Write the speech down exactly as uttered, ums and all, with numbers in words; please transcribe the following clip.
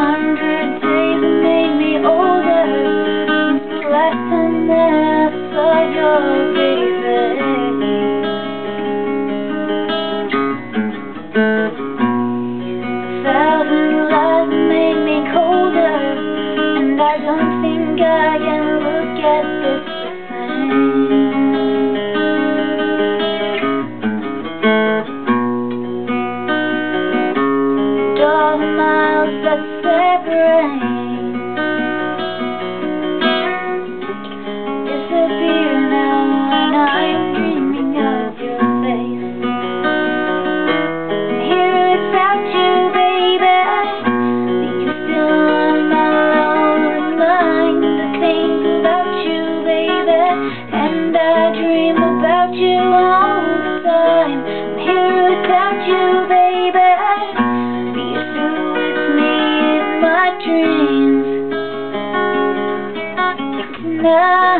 hundred days that made me older since the last time that I saw your pretty face. A thousand lies that made me colder, and I don't think I can look at this the same. All the miles that separate disappear now when I'm dreaming of your face. I'm here without you, baby, but you're still on my lonely mind. I think about you, baby, and I dream about you all the time. I'm here without you, baby, dreams tonight.